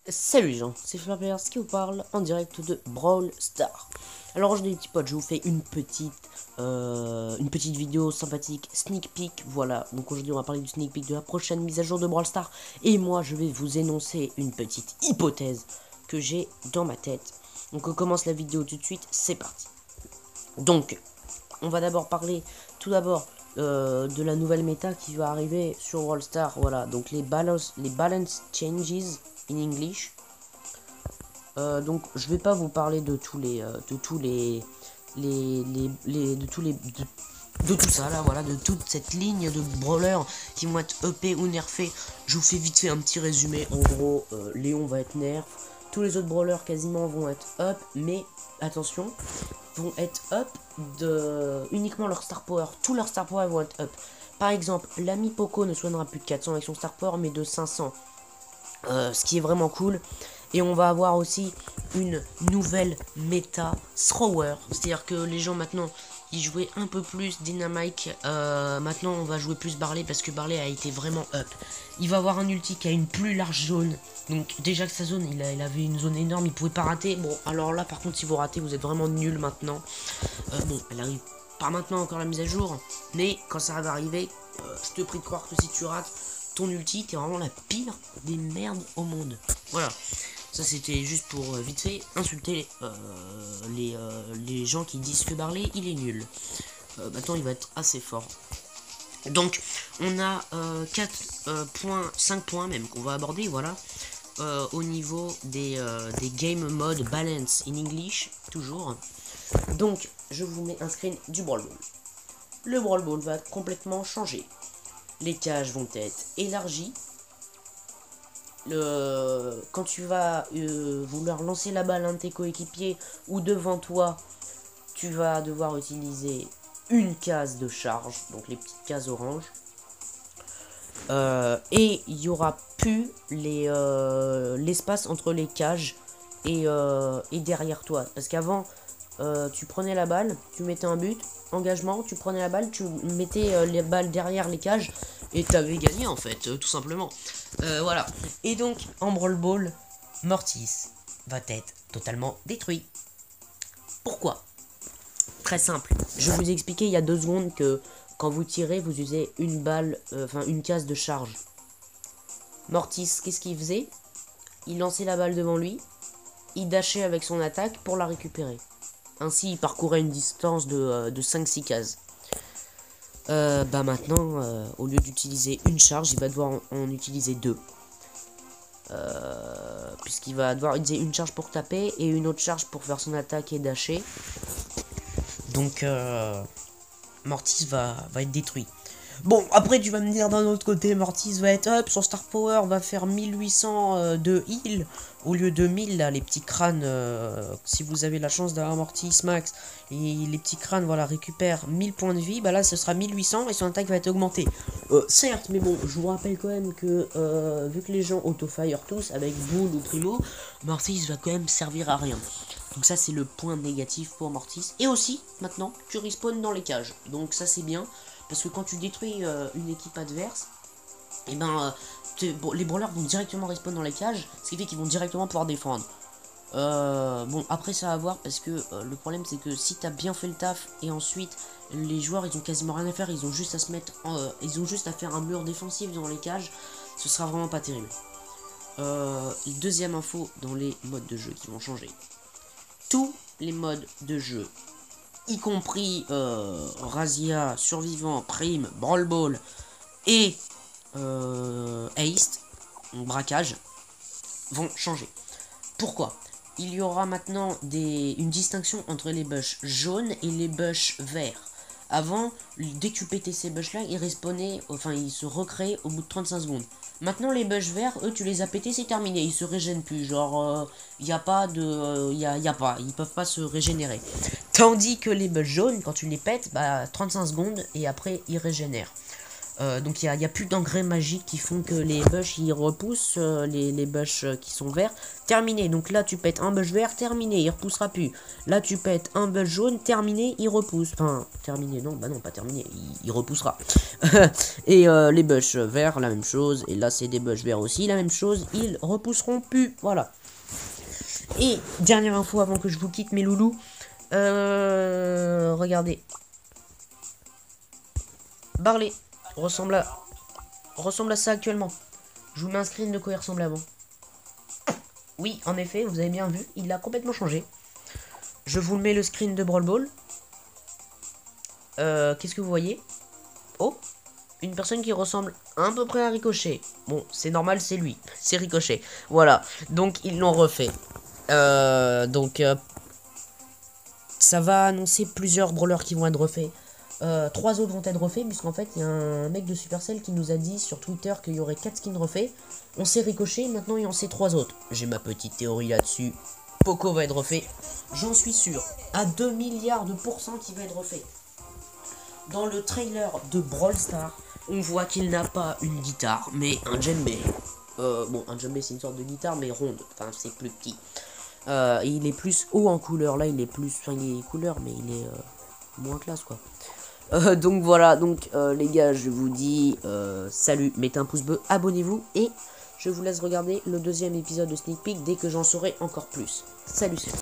Salut les gens, c'est Flappers qui vous parle en direct de Brawl Stars. Alors aujourd'hui les petits potes, je vous fais une petite vidéo sympathique, sneak peek, voilà. Donc aujourd'hui on va parler du sneak peek de la prochaine mise à jour de Brawl Stars. Et moi je vais vous énoncer une petite hypothèse que j'ai dans ma tête. Donc on commence la vidéo tout de suite, c'est parti. Donc, on va d'abord parler tout d'abord de la nouvelle méta qui va arriver sur Brawl Stars. Voilà, donc les balance changes in English. Donc je vais pas vous parler de tous les de tout ça là, voilà, de toute cette ligne de brawlers qui vont être EP ou nerfés. Je vous fais vite fait un petit résumé. En gros, Léon va être nerf, tous les autres brawlers quasiment vont être up, mais attention, vont être up de uniquement leur star power. Tous leurs star power vont être up. Par exemple, l'ami Poco ne soignera plus de 400 avec son star power, mais de 500. Ce qui est vraiment cool. Et on va avoir aussi une nouvelle méta thrower. C'est-à-dire que les gens maintenant, ils jouaient un peu plus Dynamite. Maintenant, on va jouer plus Barley parce que Barley a été vraiment up. Il va avoir un ulti qui a une plus large zone. Donc déjà que sa zone, il avait une zone énorme, il pouvait pas rater. Bon, alors là, par contre, si vous ratez, vous êtes vraiment nul maintenant. Bon, elle arrive pas maintenant encore la mise à jour. Mais quand ça va arriver, je te prie de croire que si tu rates ton ulti, t'es vraiment la pire des merdes au monde. Voilà. Ça c'était juste pour vite fait insulter les gens qui disent que Barley il est nul. Maintenant il va être assez fort. Donc on a 4 points, 5 points même qu'on va aborder, voilà. Au niveau des game mode balance in English, toujours. Donc je vous mets un screen du Brawl Ball. Le Brawl Ball va complètement changer. Les cages vont être élargies. Quand tu vas vouloir lancer la balle à un de tes coéquipiers ou devant toi, tu vas devoir utiliser une case de charge, donc les petites cases oranges. Et il n'y aura plus l'espace entre les cages et derrière toi. Parce qu'avant, tu prenais la balle, tu mettais un but, engagement, tu prenais la balle, tu mettais les balles derrière les cages et t'avais gagné en fait, tout simplement. Voilà. Et donc, en Brawl Ball, Mortis va être totalement détruit. Pourquoi? Très simple. Je vous ai expliqué il y a 2 secondes que quand vous tirez, vous usez une balle, une case de charge. Mortis, qu'est-ce qu'il faisait? Il lançait la balle devant lui, il dashait avec son attaque pour la récupérer. Ainsi, il parcourait une distance de 5-6 cases. Bah maintenant, au lieu d'utiliser une charge, il va devoir en utiliser 2. Puisqu'il va devoir utiliser une charge pour taper et une autre charge pour faire son attaque et dasher. Donc, Mortis va être détruit. Bon, après tu vas me dire d'un autre côté, Mortis va être up, son star power va faire 1800 de heal au lieu de 1000 là, les petits crânes, si vous avez la chance d'avoir Mortis max, et les petits crânes voilà récupèrent 1000 points de vie, bah là ce sera 1800 et son attaque va être augmentée. Certes, mais bon, je vous rappelle quand même que vu que les gens auto-fire tous avec Bull ou Primo, Mortis va quand même servir à rien. Donc ça c'est le point négatif pour Mortis. Et aussi, maintenant, tu respawns dans les cages. Donc ça c'est bien. Parce que quand tu détruis une équipe adverse, et ben les brawlers vont directement respawn dans les cages, ce qui fait qu'ils vont directement pouvoir défendre. Bon, après ça va voir parce que le problème c'est que si t'as bien fait le taf et ensuite les joueurs ils ont quasiment rien à faire, ils ont juste à se mettre, ils ont juste à faire un mur défensif dans les cages, ce sera vraiment pas terrible. Deuxième info dans les modes de jeu qui vont changer. Tous les modes de jeu, y compris Razia, Survivant, Prime, Brawl Ball et Haste, braquage, vont changer. Pourquoi? Il y aura maintenant une distinction entre les bush jaunes et les bush verts. Avant, dès que tu pétais ces bush là, ils respawnaient, enfin ils se recréaient au bout de 35 secondes. Maintenant les bush verts, eux tu les as pétés, c'est terminé, ils se régènent plus, genre y a pas de, y a pas, ils peuvent pas se régénérer. Tandis que les bush jaunes, quand tu les pètes, bah 35 secondes et après ils régénèrent. Donc il y a plus d'engrais magiques qui font que les bush ils repoussent, les bush qui sont verts. Terminé. Donc là tu pètes un bush vert, terminé, il repoussera plus. Là tu pètes un bush jaune, terminé, il repousse. Enfin, terminé, non, bah non, pas terminé, il repoussera. Et les bush verts, la même chose. Et là c'est des bush verts aussi, la même chose, ils repousseront plus. Voilà. Et dernière info avant que je vous quitte mes loulous. Regardez. Barley ressemble à ça actuellement. Je vous mets un screen de quoi il ressemble avant. Oui, en effet, vous avez bien vu, il a complètement changé. Je vous mets le screen de Brawl Ball. Qu'est-ce que vous voyez? Oh, une personne qui ressemble à peu près à Ricochet. Bon, c'est normal, c'est lui. C'est Ricochet. Voilà, donc ils l'ont refait. Ça va annoncer plusieurs brawlers qui vont être refaits. 3 autres vont être refaits, puisqu'en fait il y a un mec de Supercell qui nous a dit sur Twitter qu'il y aurait 4 skins refaits. On sait Ricochet, maintenant il en sait 3 autres. J'ai ma petite théorie là-dessus. Poco va être refait. J'en suis sûr. À 2 milliards de pourcents qu'il va être refait. Dans le trailer de Brawl Stars, on voit qu'il n'a pas une guitare, mais un djembé. Bon, un djembé c'est une sorte de guitare, mais ronde. Enfin, c'est plus petit. Il est plus haut en couleur. Là, il est plus. Enfin, il est couleur, mais il est moins classe, quoi. Donc voilà, les gars, je vous dis salut, mettez un pouce bleu, abonnez-vous et je vous laisse regarder le deuxième épisode de Sneak Peek dès que j'en saurai encore plus. Salut.